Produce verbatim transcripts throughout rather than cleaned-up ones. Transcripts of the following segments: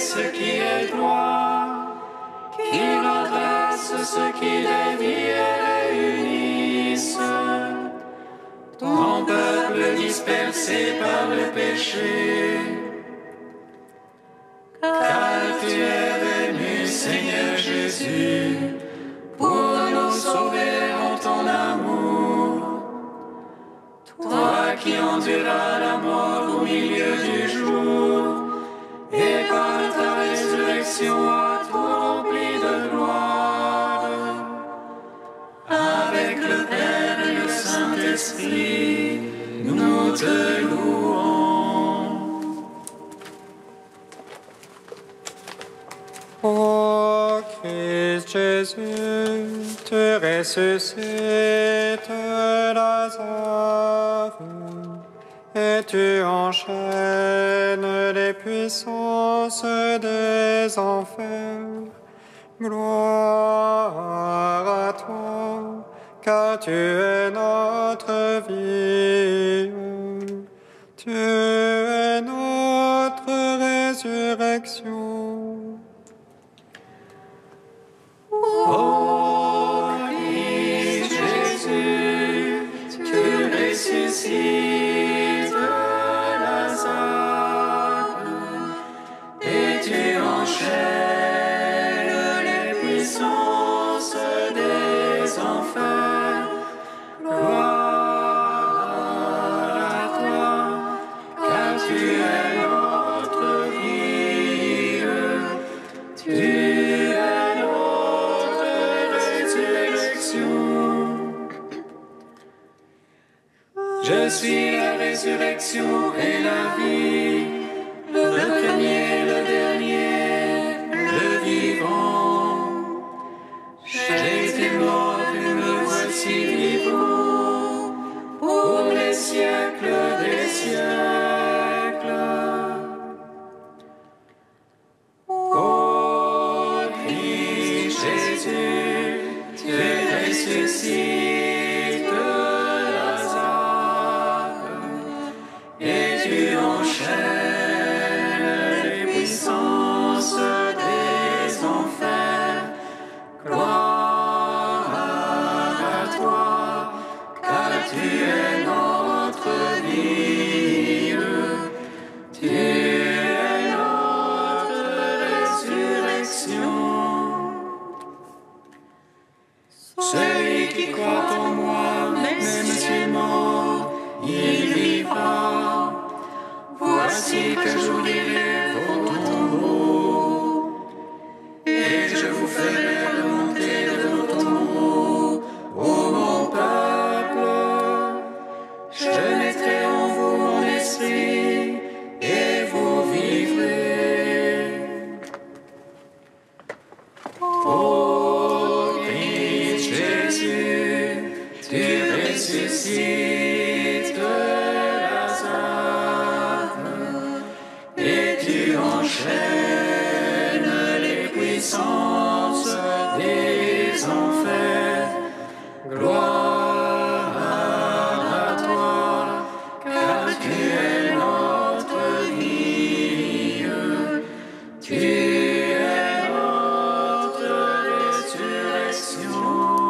ce qui est droit, qu'il redresse ce qui dévie et réunisse ton peuple dispersé par le péché. Car tu es venu, Seigneur Jésus, pour nous sauver en ton amour. Toi qui enduras la mort au milieu du jour, et par ta résurrection à toi rempli de gloire, avec le Père et le Saint-Esprit, nous te louons. Ô Christ Jésus, tu ressuscites Lazare, et tu enchaînes les puissances des enfers. Gloire à toi, car tu es notre vie. Tu es notre résurrection. Ô Christ Jésus, tu ressuscites Lazare, et tu enchaînes les puissances des enfers. Gloire à toi, car tu es notre vie. Tu es notre résurrection. Je suis la résurrection et la vie, le premier, le dernier, le vivant. J'ai été mort et me voici vivant pour les siècles des siècles. Ô Christ Jésus, tu ressuscites Lazare, et tu enchaînes les puissances des enfers. Gloire à toi, car tu es notre vie. Tu es notre résurrection. Celui qui croit en moi, même s'il mort, il vivra. Voici que j'ouvrirai vos tombeaux, et je vous ferai remonter de vos tombeaux, ô mon peuple. Je mettrai en vous mon esprit, et vous vivrez. Ô Christ Jésus, tu ressuscites Lazare, et tu enchaînes les puissances des enfers. Gloire à toi, car tu es notre vie. Tu es notre résurrection.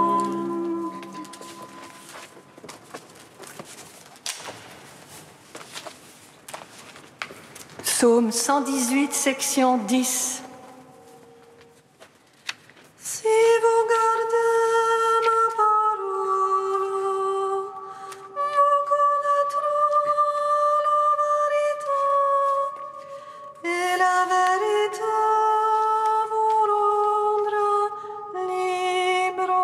Psaume cent dix-huit, section dix. Si vous gardez ma parole, vous connaîtrez la vérité, et la vérité vous rendra libre.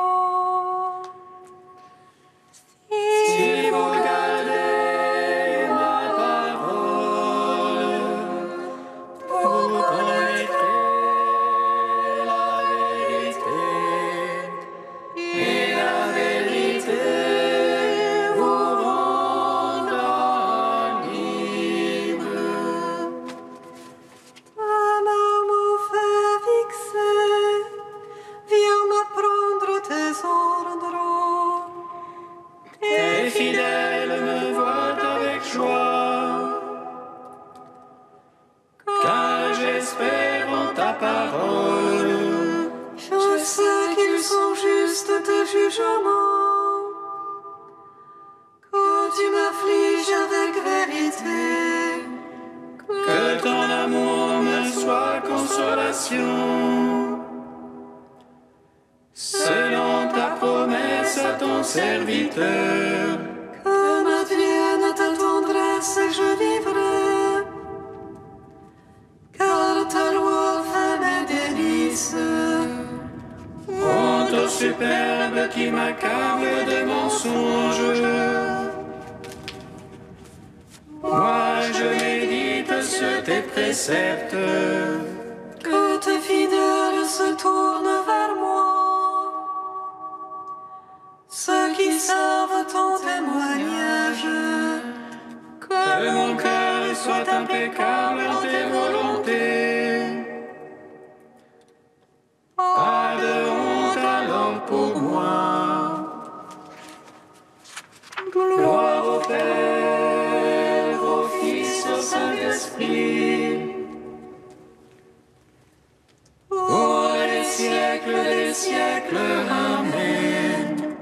Si vous gardez ma parole, vous connaîtrez la vérité, ta parole. Je sais qu'ils sont justes tes jugements, que tu m'affliges avec vérité. Que ton amour me soit consolation. Selon ta promesse à ton serviteur. Que m'advienne ta tendresse et je vivrai, car ta loi fait mes délices. Honte au superbe qui m'accable de mensonges. Moi je médite sur tes préceptes. Que tes fidèles se tournent vers moi, ceux qui savent ton témoignage. Que mon cœur soit impeccable en tes volontés. Pas de honte alors pour moi. Gloire au Père, au Fils, au Saint-Esprit. Pour les siècles des siècles, Amen.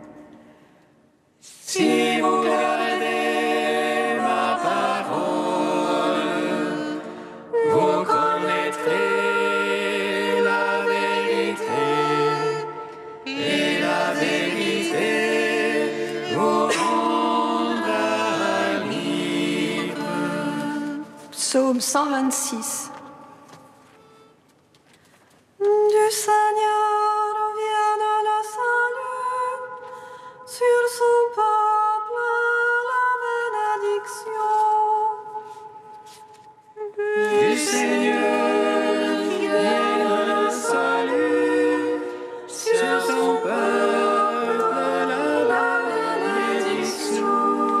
Si vous gardez ma parole, vous connaîtrez la vérité, et la vérité vous rendra libre. Psaume cent vingt-six. Du Seigneur vienne le salut, sur son peuple la bénédiction. Du Seigneur vienne le salut, sur son peuple la bénédiction.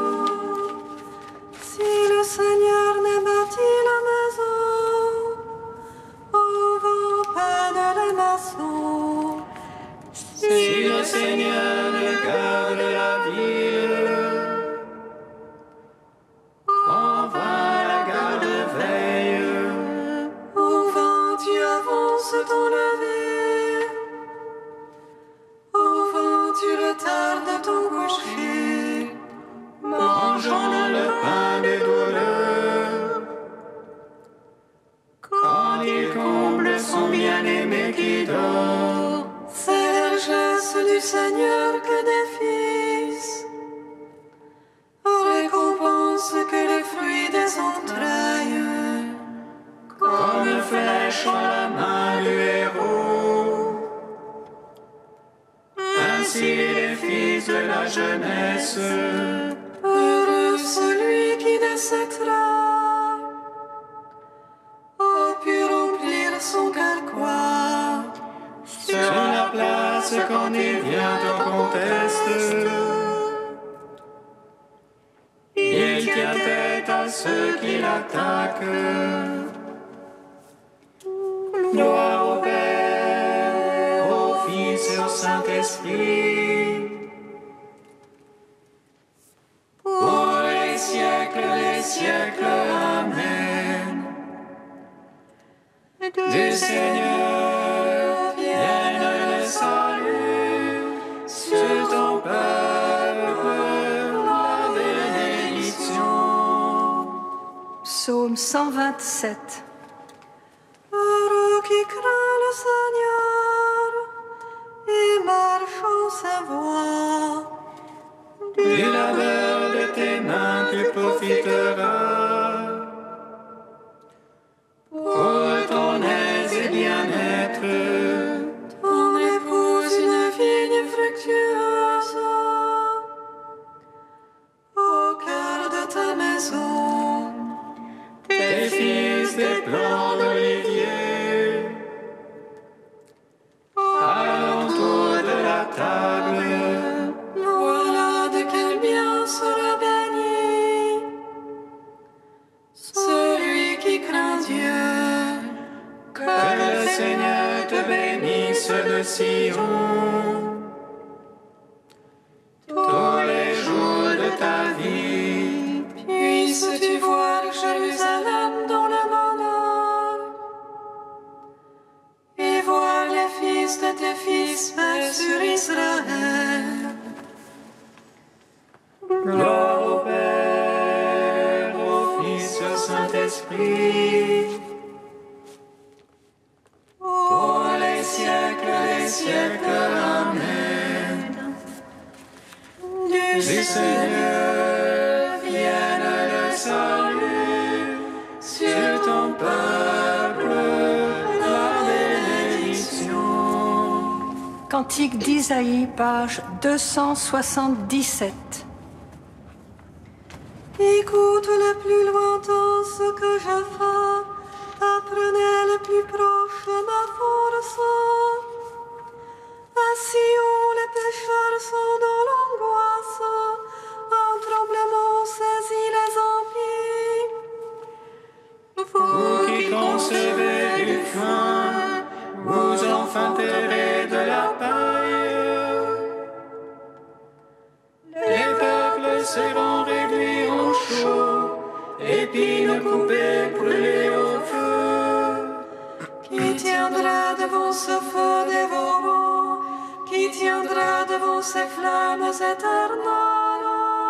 Si le Seigneur n'a bâti la maison, au vent peine les maçons. Si le Seigneur ne garde la ville, en vain la garde veille. Au vent tu avances ton lever, au vent tu retardes ton coucher. Mangeons le pain des douleurs, quand il comble son bien-aimé qui dort. C'est l'allégeance du Seigneur que des fils, récompense que les fruits des entrailles. Comme une flèche en la main du héros, ainsi les fils de la jeunesse. Heureux celui qui décèdera, a pu remplir son carquois. Sur la place quand il vient au conteste, il tient tête à ceux qui l'attaquent. Gloire au Père, au Fils et au Saint-Esprit, pour les siècles des siècles. Amen. Du Seigneur vienne le salut, sur ton peuple la bénédiction. Psaume cent vingt-sept. Heureux qui craint le Seigneur et marche en sa voie. Du labeur de tes mains tu profiteras, pour ton aise et bien-être. Ton épouse une vigne fructueuse, au cœur de ta maison. Tes fils des plants d'olivier, alentour de la table. Voilà de quel bien sera béni celui qui craint Dieu. Que le Seigneur te bénisse de Sion tous les jours de ta vie. Puisses-tu voir Jérusalem dans le bonheur, Fils de tes fils, paix sur Israël. Gloire au Père, au Fils, au Saint-Esprit, pour les siècles des siècles. Amen. Du Du Seigneur Seigneur vienne le salut, sur ton peuple la bénédiction. Cantique d'Isaïe, page deux cent soixante-dix-sept. Écoute le plus lointain ce que je fais, apprenez le plus proche ma force. Ainsi où les pécheurs sont dans l'angoisse, un tremblement saisit les impies. Vous qui concevez du foin, vous enfanterez de la paille. Les peuples seront réduits en chaud, épines coupées, brûlées au feu. Qui tiendra devant ce feu dévorant, qui tiendra devant ces flammes éternelles?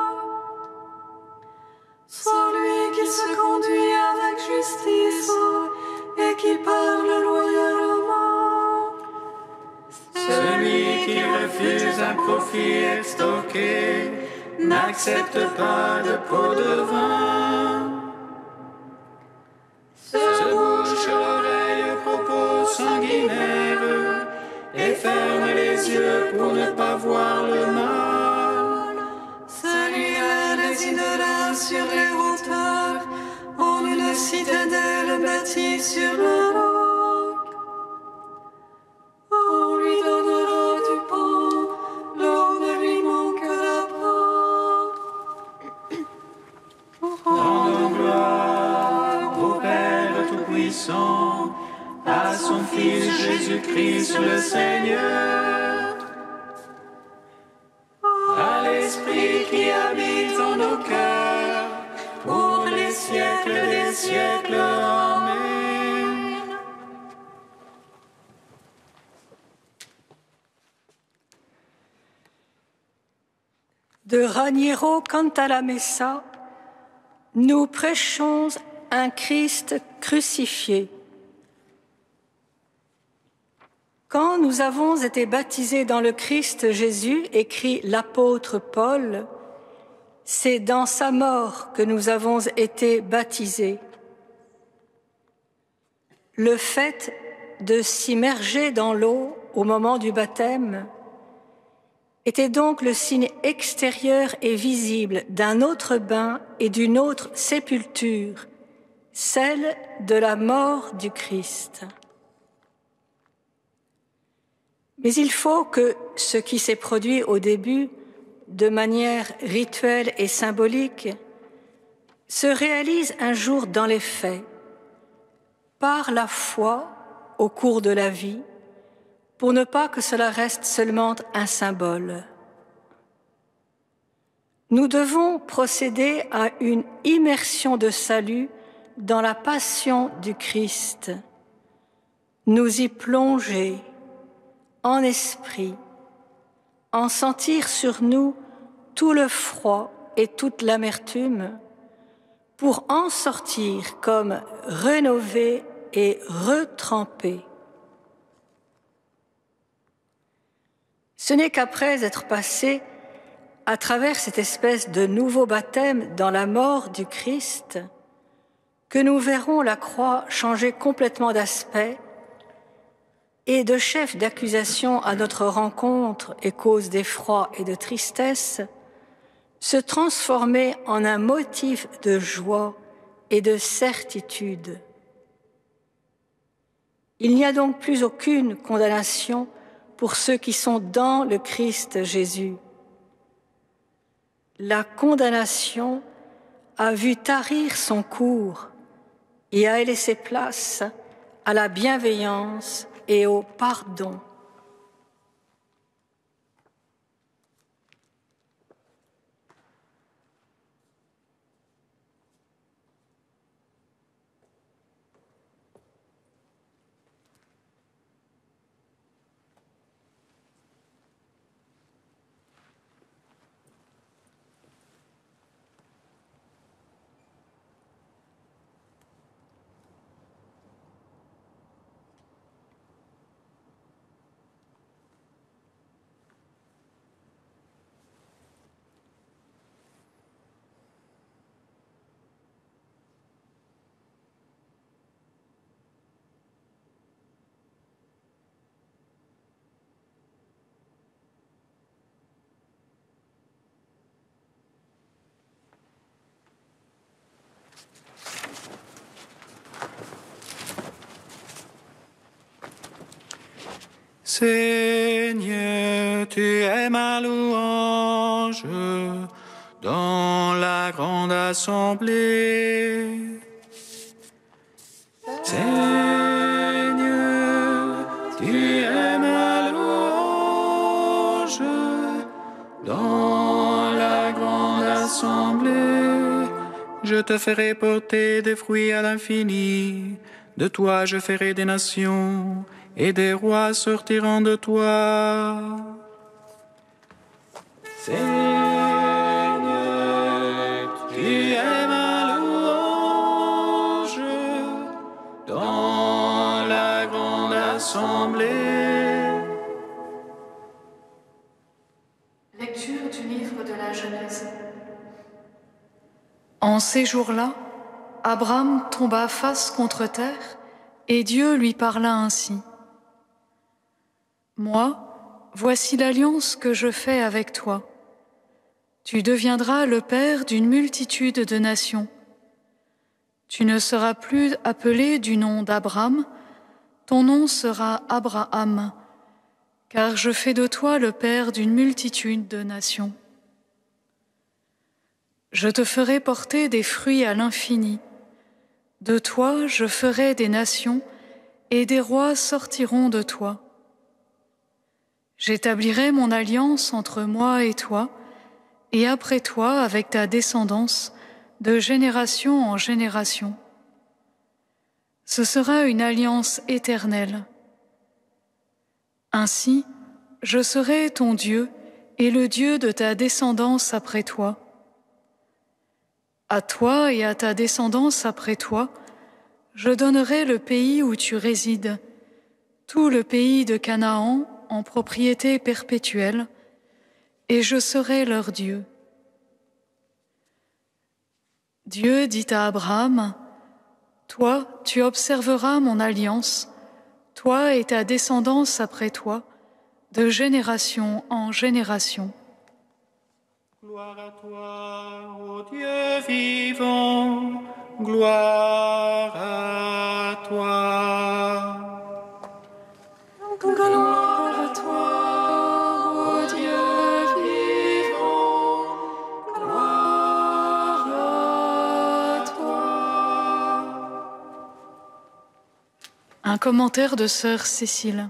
Celui qui se conduit avec justice et qui parle loyalement. Celui qui refuse un profit extorqué n'accepte pas de pot de vin. Se bouche l'oreille aux propos sanguinaires et ferme les yeux pour ne pas voir le mal. Celui-là résidera sur les hauteurs, en une citadelle bâtie sur le roc. On lui donnera du pain, l'eau ne lui manquera pas. Rendons gloire au Père Tout-Puissant, à son Fils Jésus-Christ le Seigneur, à l'Esprit qui habite en nos cœurs, pour les siècles des siècles. Amen. De Raniero Cantalamessa, nous prêchons un Christ crucifié. Quand nous avons été baptisés dans le Christ Jésus, écrit l'apôtre Paul, c'est dans sa mort que nous avons été baptisés. Le fait de s'immerger dans l'eau au moment du baptême était donc le signe extérieur et visible d'un autre bain et d'une autre sépulture, celle de la mort du Christ. Mais il faut que ce qui s'est produit au début, de manière rituelle et symbolique, se réalise un jour dans les faits, par la foi au cours de la vie, pour ne pas que cela reste seulement un symbole. Nous devons procéder à une immersion de salut dans la passion du Christ, nous y plonger en esprit, en sentir sur nous tout le froid et toute l'amertume, pour en sortir comme rénovés et retrempés. Ce n'est qu'après être passés à travers cette espèce de nouveau baptême dans la mort du Christ que nous verrons la croix changer complètement d'aspect et de chef d'accusation à notre rencontre et cause d'effroi et de tristesse, se transformer en un motif de joie et de certitude. Il n'y a donc plus aucune condamnation pour ceux qui sont dans le Christ Jésus. La condamnation a vu tarir son cours et a laissé place à la bienveillance et au pardon. Seigneur, tu es ma louange dans la grande assemblée. Seigneur, tu es ma louange dans la grande assemblée. Je te ferai porter des fruits à l'infini. De toi je ferai des nations, et des rois sortiront de toi. Seigneur, tu es ma louange dans la grande assemblée. Lecture du livre de la Genèse. En ces jours-là, Abraham tomba face contre terre, et Dieu lui parla ainsi. « Moi, voici l'alliance que je fais avec toi. Tu deviendras le père d'une multitude de nations. Tu ne seras plus appelé du nom d'Abraham, ton nom sera Abraham, car je fais de toi le père d'une multitude de nations. Je te ferai porter des fruits à l'infini. De toi je ferai des nations, et des rois sortiront de toi. J'établirai mon alliance entre moi et toi, et après toi avec ta descendance, de génération en génération. Ce sera une alliance éternelle. Ainsi, je serai ton Dieu et le Dieu de ta descendance après toi. À toi et à ta descendance après toi, je donnerai le pays où tu résides, tout le pays de Canaan en propriété perpétuelle, et je serai leur Dieu. Dieu dit à Abraham, « Toi, tu observeras mon alliance, toi et ta descendance après toi, de génération en génération. » Gloire à toi, ô Dieu vivant, gloire à toi. Gloire à toi, ô Dieu vivant, gloire à toi. Un commentaire de sœur Cécile.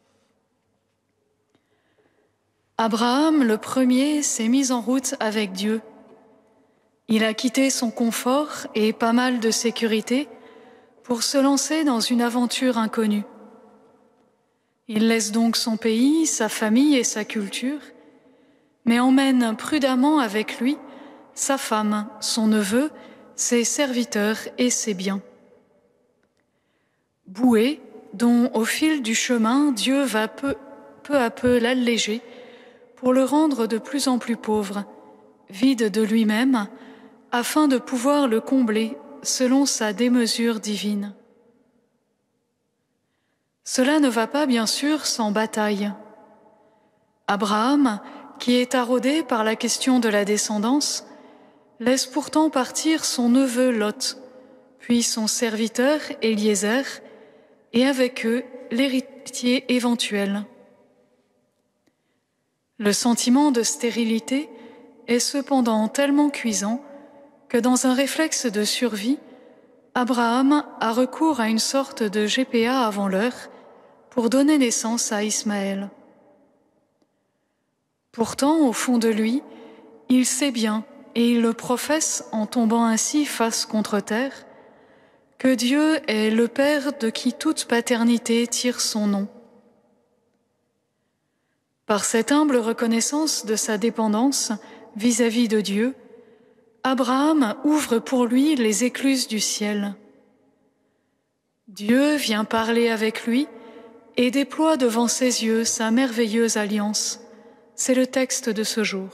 Abraham, le premier, s'est mis en route avec Dieu. Il a quitté son confort et pas mal de sécurité pour se lancer dans une aventure inconnue. Il laisse donc son pays, sa famille et sa culture, mais emmène prudemment avec lui sa femme, son neveu, ses serviteurs et ses biens. Boué, dont au fil du chemin Dieu va peu, peu à peu l'alléger, pour le rendre de plus en plus pauvre, vide de lui-même, afin de pouvoir le combler selon sa démesure divine. Cela ne va pas bien sûr sans bataille. Abraham, qui est taraudé par la question de la descendance, laisse pourtant partir son neveu Lot, puis son serviteur Éliézer, et avec eux l'héritier éventuel. Le sentiment de stérilité est cependant tellement cuisant que dans un réflexe de survie, Abraham a recours à une sorte de G P A avant l'heure pour donner naissance à Ismaël. Pourtant, au fond de lui, il sait bien, et il le professe en tombant ainsi face contre terre, que Dieu est le Père de qui toute paternité tire son nom. Par cette humble reconnaissance de sa dépendance vis-à-vis de Dieu, Abraham ouvre pour lui les écluses du ciel. Dieu vient parler avec lui et déploie devant ses yeux sa merveilleuse alliance. C'est le texte de ce jour.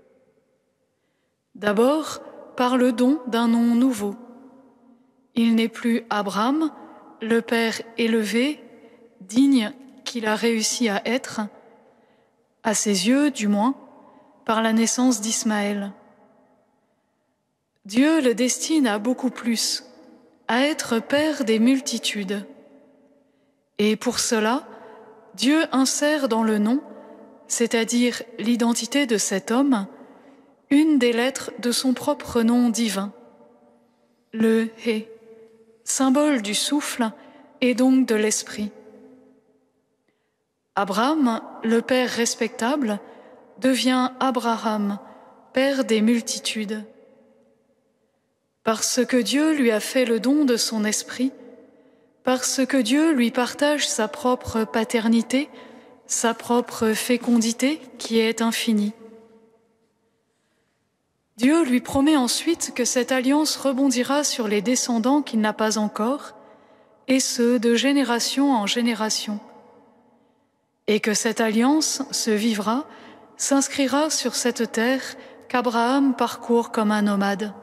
D'abord, par le don d'un nom nouveau. Il n'est plus Abraham, le père élevé, digne qu'il a réussi à être, à ses yeux du moins, par la naissance d'Ismaël. Dieu le destine à beaucoup plus, à être père des multitudes. Et pour cela, Dieu insère dans le nom, c'est-à-dire l'identité de cet homme, une des lettres de son propre nom divin, le Hé, symbole du souffle et donc de l'esprit. Abraham, le père respectable, devient Abraham, père des multitudes. Parce que Dieu lui a fait le don de son esprit, parce que Dieu lui partage sa propre paternité, sa propre fécondité qui est infinie. Dieu lui promet ensuite que cette alliance rebondira sur les descendants qu'il n'a pas encore, et ce, de génération en génération, et que cette alliance se vivra, s'inscrira sur cette terre qu'Abraham parcourt comme un nomade.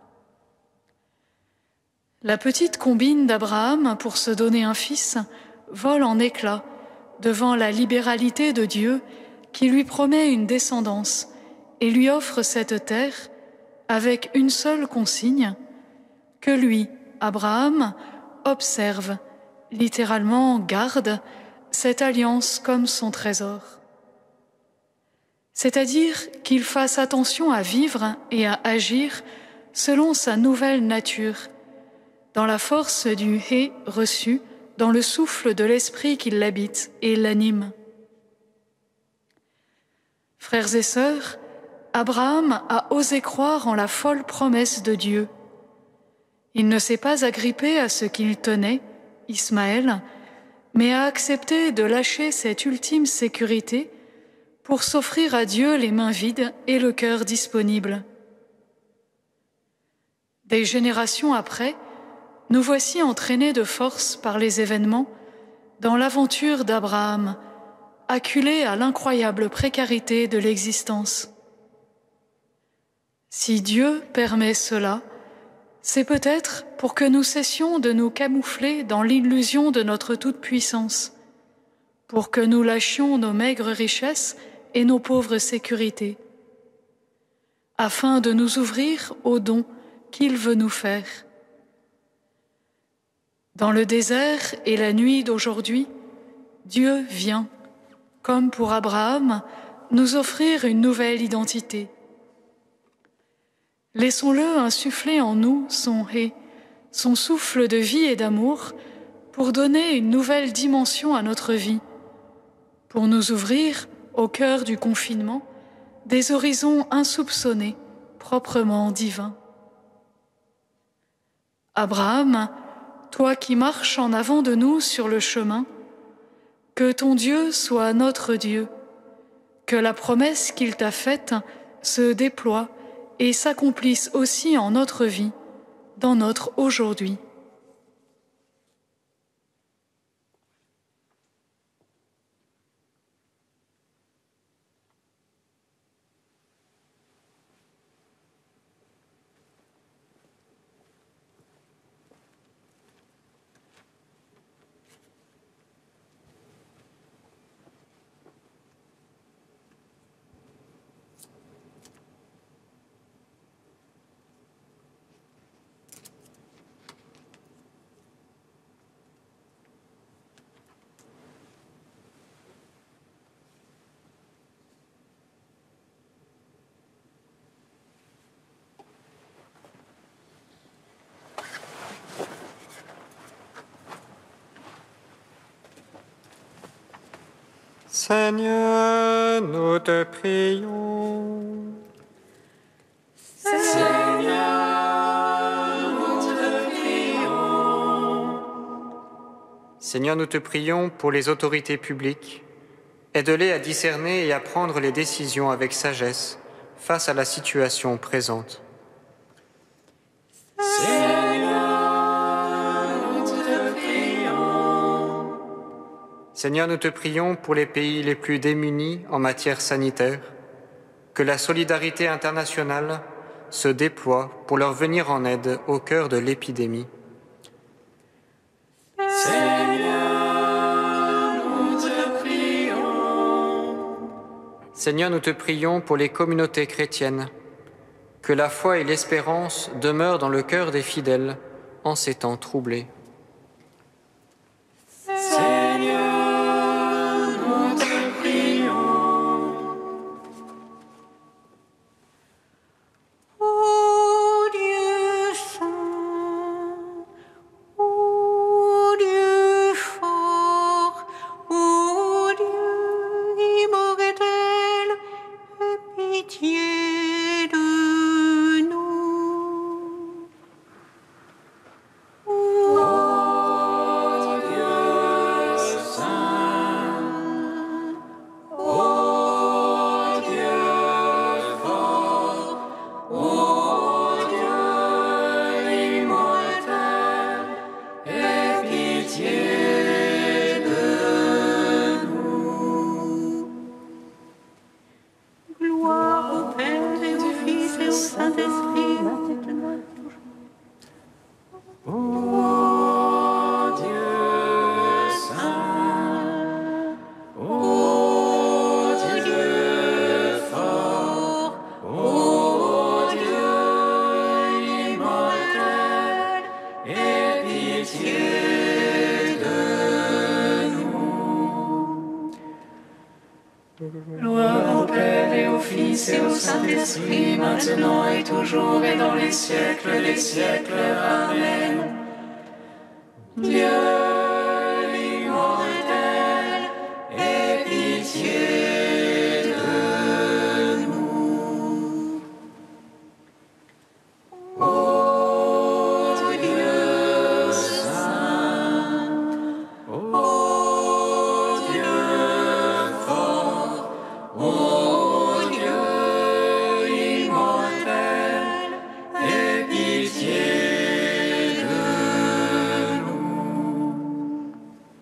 La petite combine d'Abraham pour se donner un fils vole en éclats devant la libéralité de Dieu qui lui promet une descendance et lui offre cette terre avec une seule consigne, que lui, Abraham, observe, littéralement garde, cette alliance comme son trésor. C'est-à-dire qu'il fasse attention à vivre et à agir selon sa nouvelle nature, dans la force du Hé reçu, dans le souffle de l'esprit qui l'habite et l'anime. Frères et sœurs, Abraham a osé croire en la folle promesse de Dieu. Il ne s'est pas agrippé à ce qu'il tenait, Ismaël, mais a accepté de lâcher cette ultime sécurité pour s'offrir à Dieu les mains vides et le cœur disponible. Des générations après, nous voici entraînés de force par les événements dans l'aventure d'Abraham, acculés à l'incroyable précarité de l'existence. Si Dieu permet cela, c'est peut-être pour que nous cessions de nous camoufler dans l'illusion de notre toute-puissance, pour que nous lâchions nos maigres richesses et nos pauvres sécurités, afin de nous ouvrir aux dons qu'il veut nous faire. Dans le désert et la nuit d'aujourd'hui, Dieu vient, comme pour Abraham, nous offrir une nouvelle identité. Laissons-le insuffler en nous son Hé, son souffle de vie et d'amour, pour donner une nouvelle dimension à notre vie, pour nous ouvrir, au cœur du confinement, des horizons insoupçonnés, proprement divins. Abraham, toi qui marches en avant de nous sur le chemin, que ton Dieu soit notre Dieu, que la promesse qu'il t'a faite se déploie et s'accomplisse aussi en notre vie, dans notre aujourd'hui. Seigneur, nous te prions. Seigneur, nous te prions. Seigneur, nous te prions pour les autorités publiques. Aide-les à discerner et à prendre les décisions avec sagesse face à la situation présente. Seigneur, nous te prions. Seigneur, nous te prions pour les pays les plus démunis en matière sanitaire, que la solidarité internationale se déploie pour leur venir en aide au cœur de l'épidémie. Seigneur, nous te prions. Seigneur, nous te prions pour les communautés chrétiennes, que la foi et l'espérance demeurent dans le cœur des fidèles en ces temps troublés. Seigneur, Gloire au Père et au Fils et au Saint-Esprit, maintenant et toujours et dans les siècles des siècles. Amen. Dieu immortel, aie pitié de nous. Ô Dieu saint, ô Dieu fort, ô Dieu immortel, aie pitié de nous.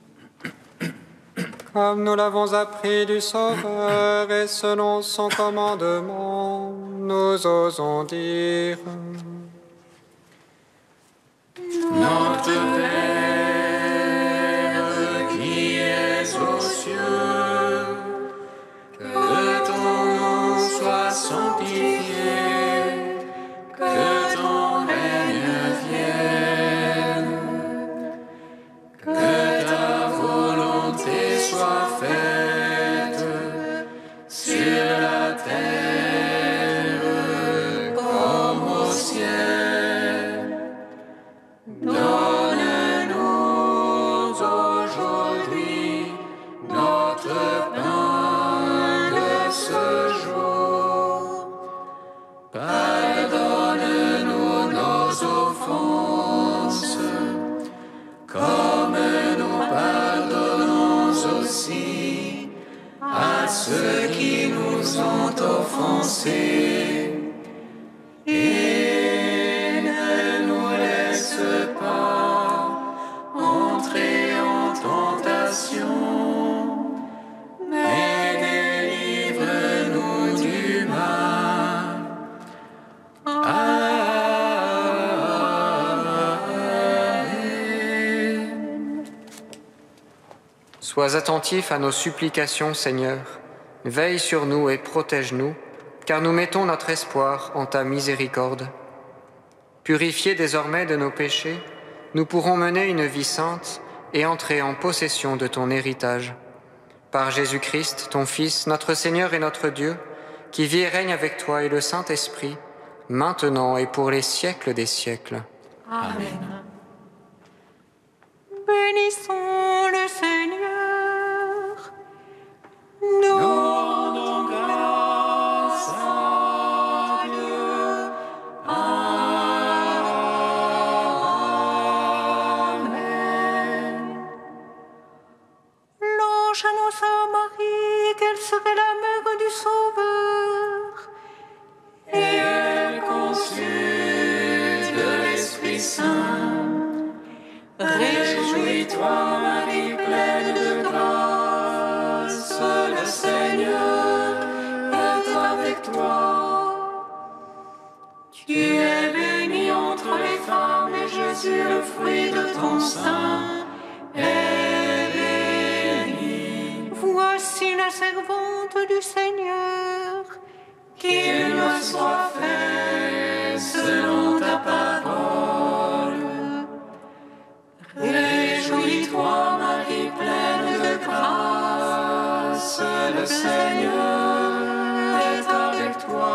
Comme nous l'avons appris du Sauveur et selon son commandement, nous osons dire: Notre Père qui es aux cieux, que ton nom soit sanctifié, que ton règne vienne, que ta volonté soit faite sur la terre comme au ciel. Donne-nous aujourd'hui notre pain de ce jour. Pardonne-nous nos offenses, comme nous pardonnons aussi à ceux qui nous ont offensés. Et ne nous laisse pas entrer en tentation, mais délivre-nous du mal. Amen. Sois attentif à nos supplications, Seigneur. Veille sur nous et protège-nous, car nous mettons notre espoir en ta miséricorde. Purifiés désormais de nos péchés, nous pourrons mener une vie sainte et entrer en possession de ton héritage. Par Jésus-Christ, ton Fils, notre Seigneur et notre Dieu, qui vit et règne avec toi et le Saint-Esprit, maintenant et pour les siècles des siècles. Amen. Bénissons le Seigneur. Nous Rendons grâce à Dieu. Amen. l'ange annonça à Marie qu'elle serait la mère du Sauveur. Et elle conçut de l'Esprit Saint. Réjouis-toi, Marie, pleine de grâce, le Seigneur est avec toi. Tu es bénie entre les femmes, et Jésus, le fruit de ton sein, est béni. Voici la servante du Seigneur. Qu'il me soit fait selon ta parole. Réjouis-toi, Marie, pleine de grâce, le Seigneur est avec toi.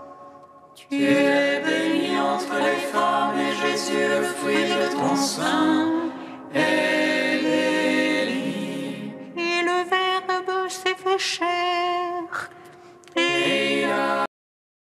Tu es bénie entre les femmes, et Jésus, le fruit de ton sein,